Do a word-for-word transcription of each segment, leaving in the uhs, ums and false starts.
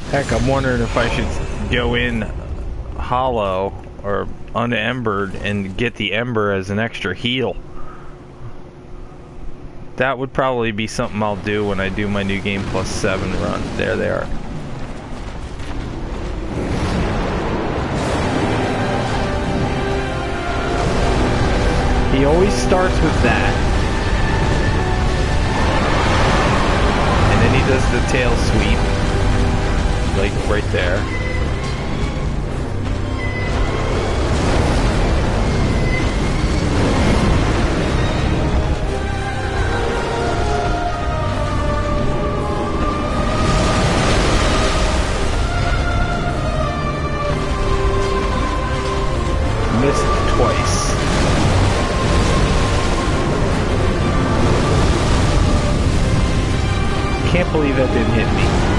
Heck, I'm wondering if I should go in hollow or unembered and get the ember as an extra heal. That would probably be something I'll do when I do my new game plus seven run. There they are. He always starts with that. And then he does the tail sweep. Like right there. Missed twice. Can't believe that didn't hit me.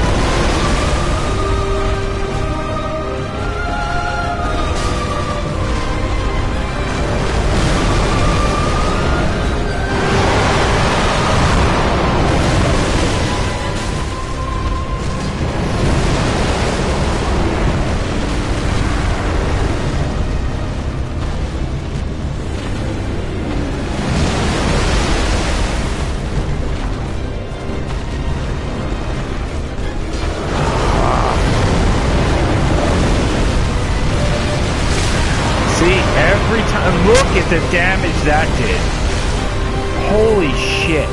Look at the damage that did. Holy shit.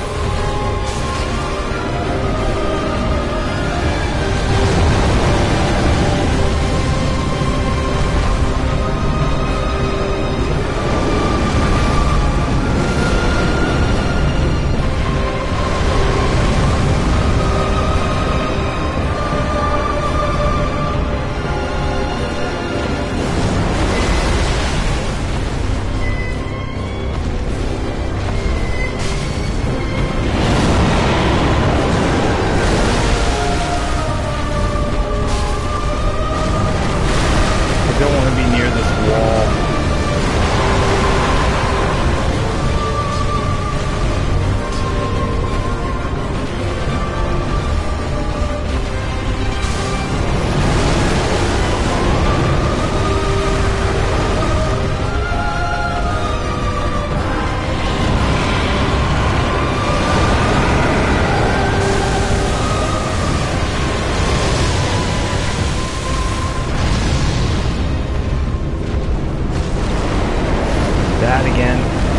That again.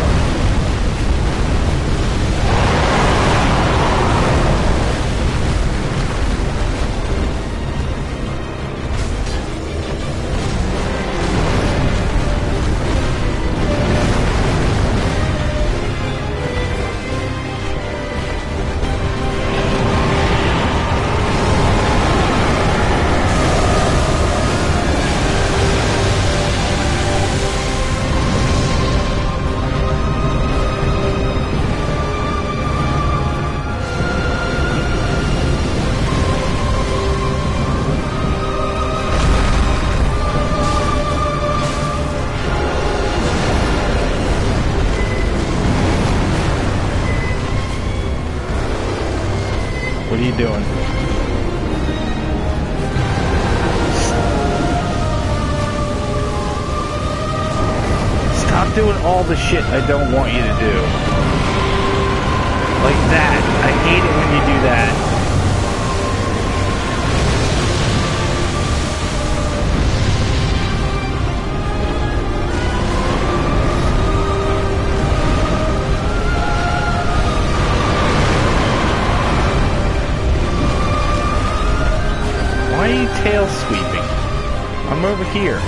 What are you doing? Stop doing all the shit I don't want you to do. Like that. I hate it when you do that. Why are you tail sweeping? I'm over here.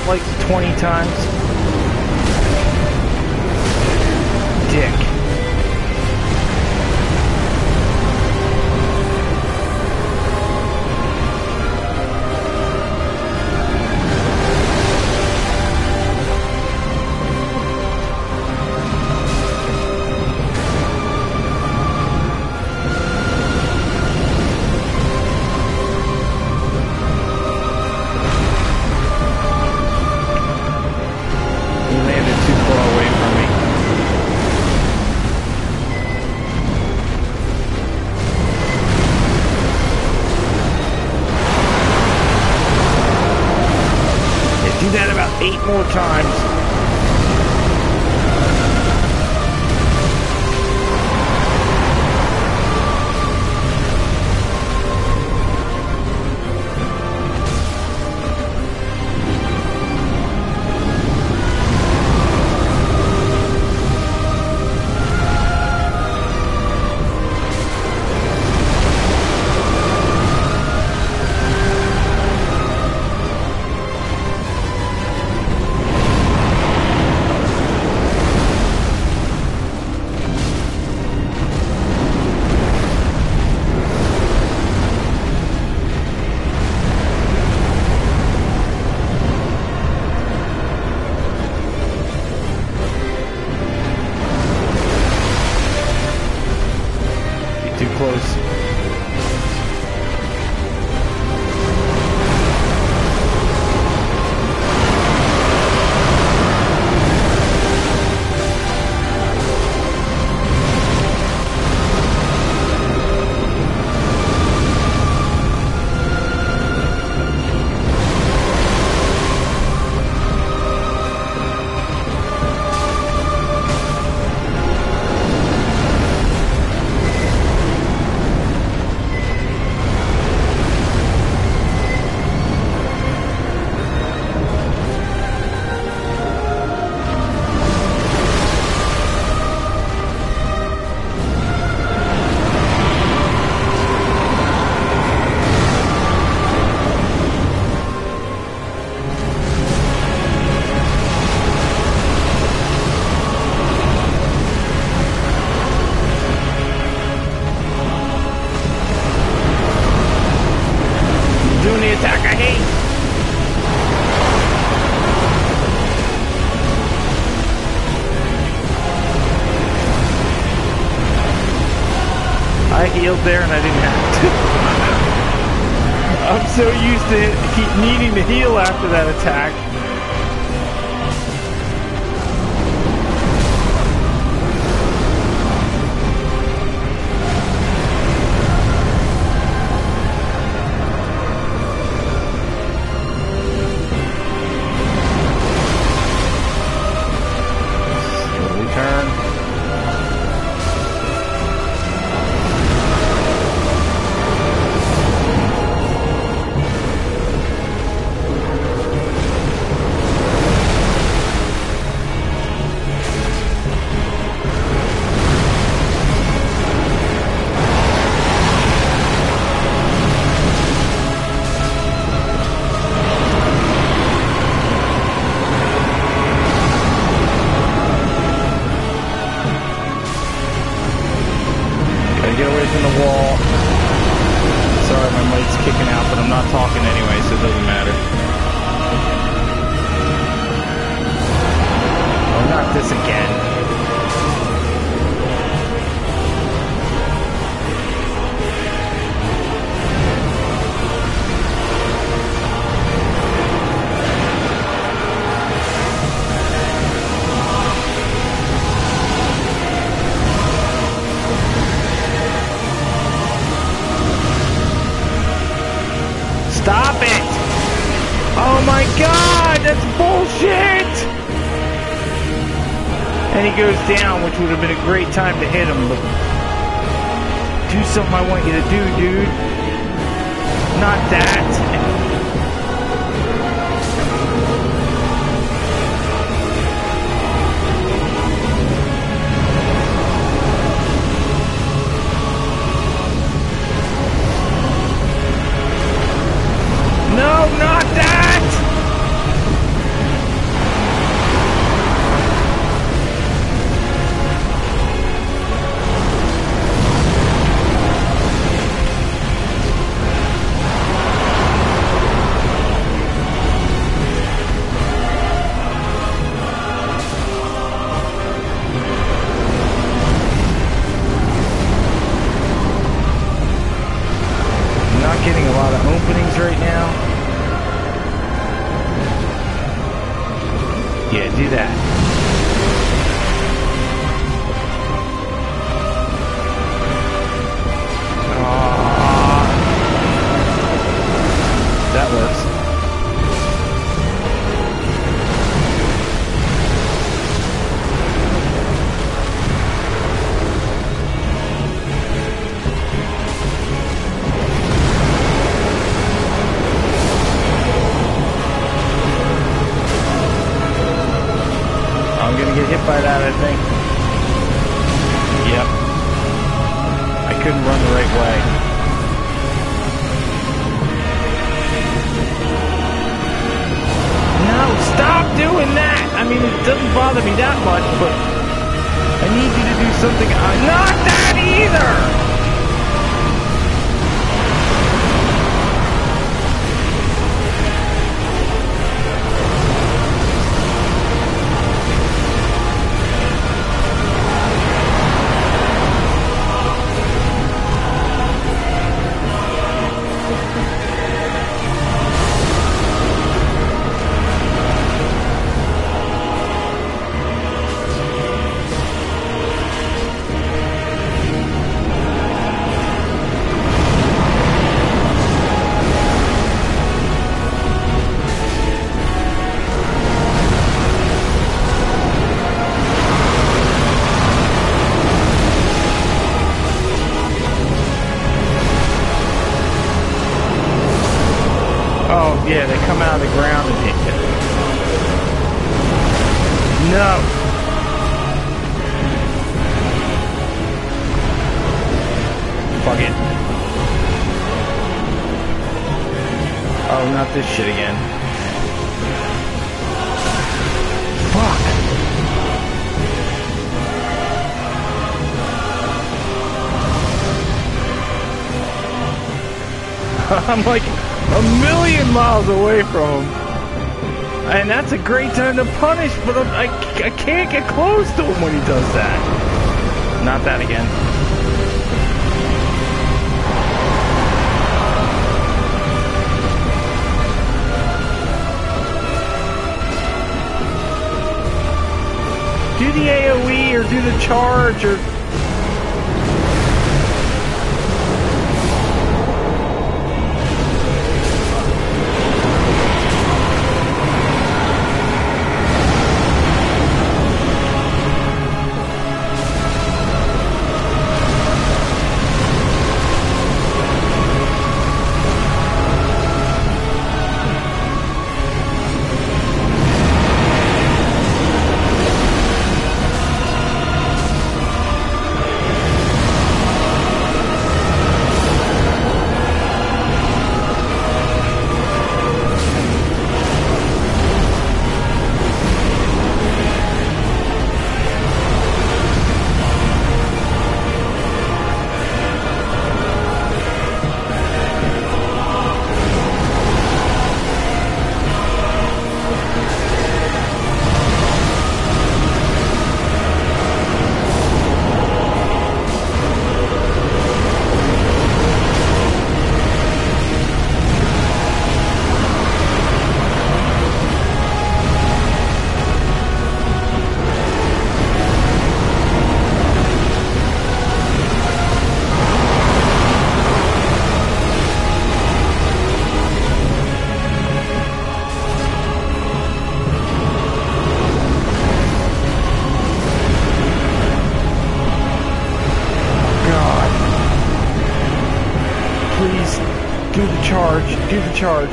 like twenty times? Dick. Eight more times. Too close. Doing the attack I hate. I healed there and I didn't have to. I'm so used to keep needing to heal after that attack. Get away from the wall. Sorry, my mic's kicking out, but I'm not talking anyway, so it doesn't matter. Oh, not this again. Stop it! Oh my god, that's bullshit! And he goes down, which would have been a great time to hit him, but do something I want you to do, dude. Not that. No, not that! that. Oh, that works. I'm gonna get hit by that, I think. Yep. I couldn't run the right way. No, stop doing that! I mean, it doesn't bother me that much, but I need you to do something. Uh, not that either! Oh, yeah, they come out of the ground and hit you. No! Fuck it. Oh, not this shit again. Fuck! I'm like a million miles away from him. And that's a great time to punish, but I, I can't get close to him when he does that. Not that again. Do the A O E or do the charge or... Do the charge. Do the charge.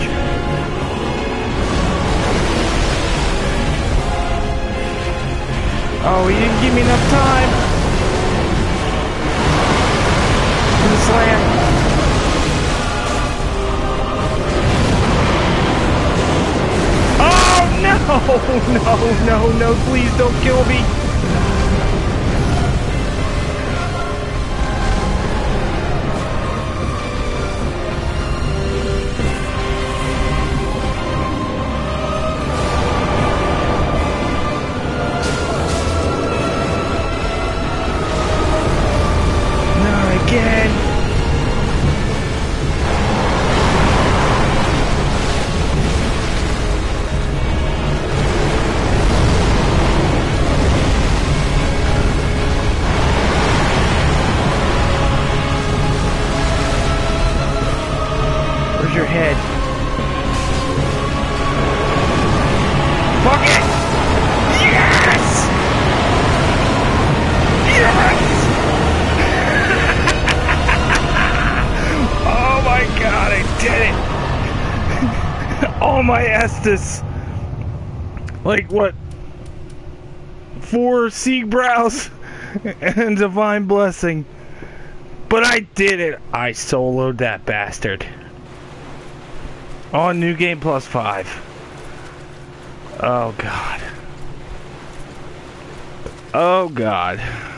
Oh, he didn't give me enough time. Do the slam. Oh, no! No, no, no. Please don't kill me. Again. all my Estus. Like what? Four Sieg Brows and Divine Blessing. But I did it. I soloed that bastard. On New Game Plus five. Oh God. Oh God.